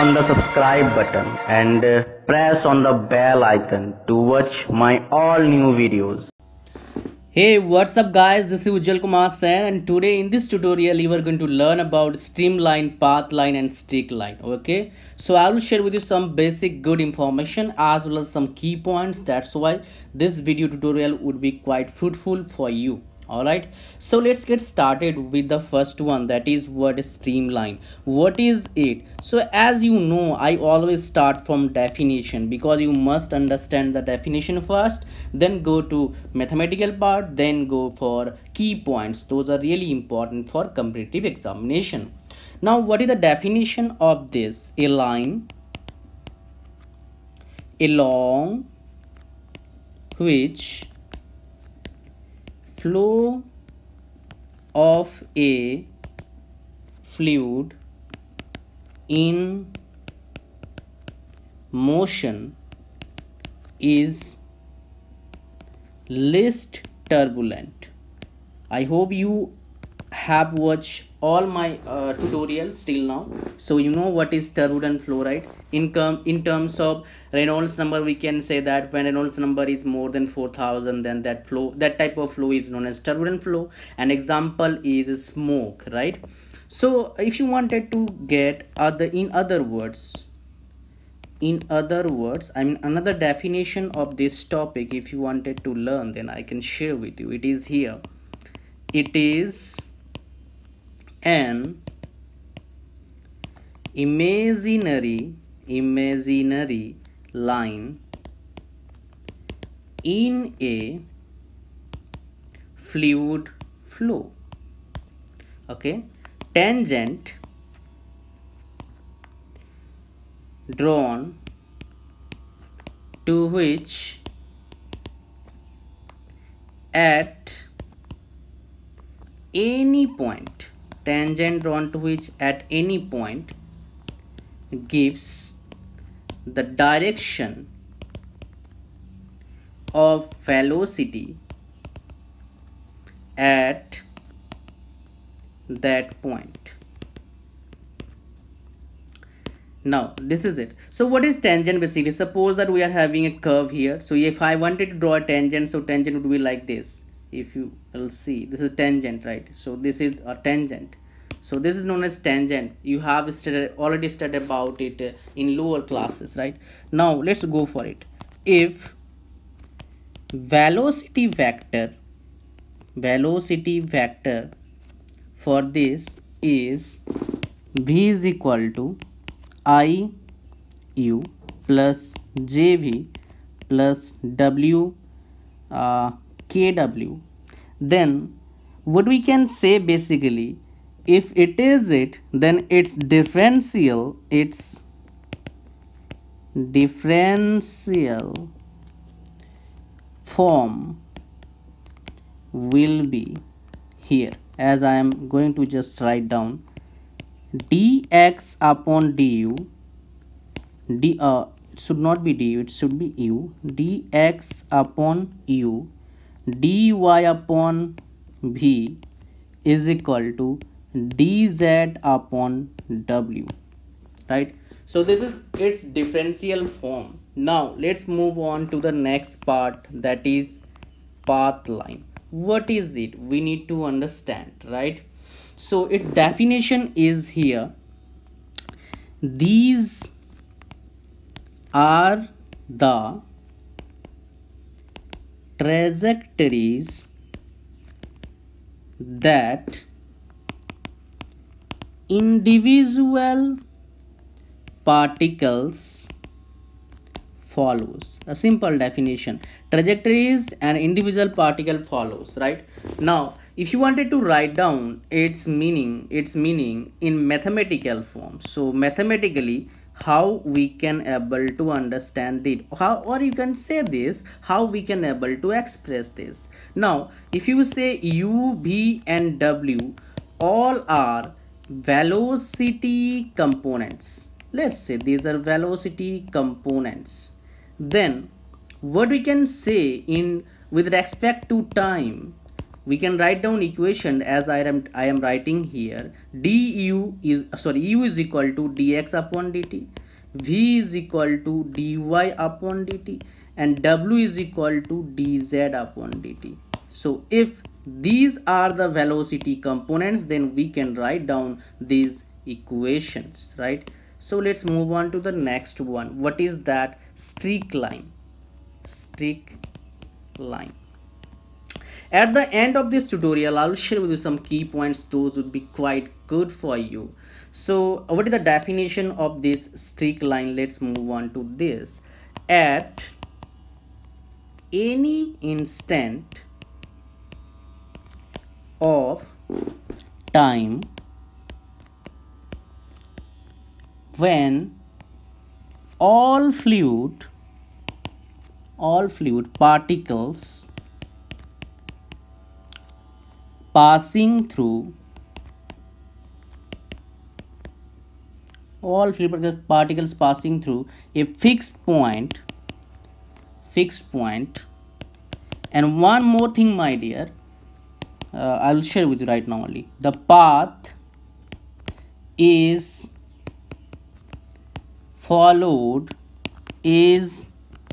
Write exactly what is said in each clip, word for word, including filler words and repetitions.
on the subscribe button and uh, press on the bell icon to watch my all new videos. Hey, what's up guys, this is Ujjwal Kumar Sen, and today in this tutorial you are going to learn about streamline, path line and streak line. Okay, so I will share with you some basic good information as well as some key points. That's why this video tutorial would be quite fruitful for you. Alright, so let's get started with the first one, that is what is streamline. What is it? So as you know, I always start from definition because you must understand the definition first, then go to mathematical part, then go for key points. Those are really important for competitive examination. Now what is the definition of this? A line along which flow of a fluid in motion is least turbulent. I hope you have watched all my uh, tutorials till now, so you know what is turbulent flow, right? In, in terms of Reynolds number, we can say that when Reynolds number is more than four thousand, then that flow, that type of flow is known as turbulent flow. An example is smoke, right? So if you wanted to get other, in other words, in other words, I mean another definition of this topic, if you wanted to learn, then I can share with you. It is here. It is an imaginary imaginary line in a fluid flow. Okay, tangent drawn to which at any point tangent drawn to which at any point gives the direction of velocity at that point. Now this is it. So what is tangent? Basically, suppose that we are having a curve here. So if I wanted to draw a tangent, so tangent would be like this. If you will see, this is tangent, right? So this is a tangent. So this is known as tangent. You have studied, already studied about it uh, in lower classes, right? Now let's go for it. If velocity vector velocity vector for this is v is equal to I u plus jv plus w uh, kw, then what we can say basically, if it is it, then its differential its differential form will be here, as I am going to just write down dx upon du. D uh, it should not be du, it should be u. Dx upon u dy upon v is equal to dz upon w, right? So this is its differential form. Now let's move on to the next part, that is path line. What is it? We need to understand, right? So its definition is here. These are the trajectories that individual particles follows. A simple definition: trajectories and individual particle follows, right? Now if you wanted to write down its meaning its meaning in mathematical form, so mathematically how we can able to understand it, how, or you can say this, how we can able to express this. Now if you say u, v and w all are velocity components, let's say these are velocity components, then what we can say in with respect to time, we can write down equation as I am I am writing here. Du is sorry u is equal to dx upon dt, v is equal to dy upon dt, and w is equal to dz upon dt. So if these are the velocity components, then we can write down these equations, right? So let's move on to the next one. What is that? Streak line. Streak line. At the end of this tutorial, I'll share with you some key points. Those would be quite good for you. So what is the definition of this streak line? Let's move on to this. At any instant of time when all fluid all fluid particles passing through all fluid particles passing through a fixed point fixed point and one more thing, my dear, uh, I'll share with you right now only. The path is followed is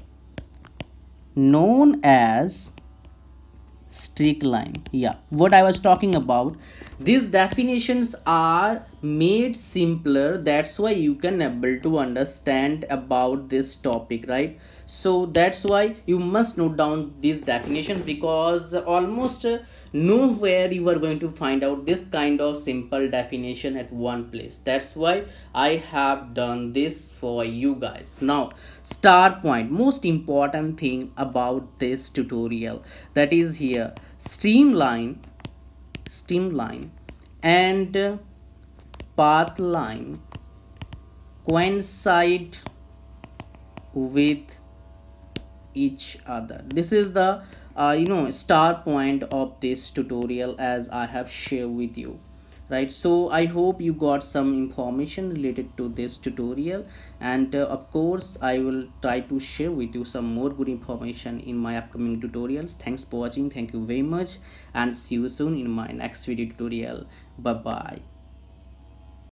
known as streak line. Yeah, what I was talking about, these definitions are made simpler, that's why you can able to understand about this topic, right? So that's why you must note down these definitions, because almost uh, nowhere you are going to find out this kind of simple definition at one place. That's why I have done this for you guys. Now star point, most important thing about this tutorial, that is here streamline streamline and uh, path line coincide with each other. This is the uh, you know star point of this tutorial as I have shared with you, right? So I hope you got some information related to this tutorial, and uh, of course I will try to share with you some more good information in my upcoming tutorials. Thanks for watching, thank you very much, and see you soon in my next video tutorial. Bye bye.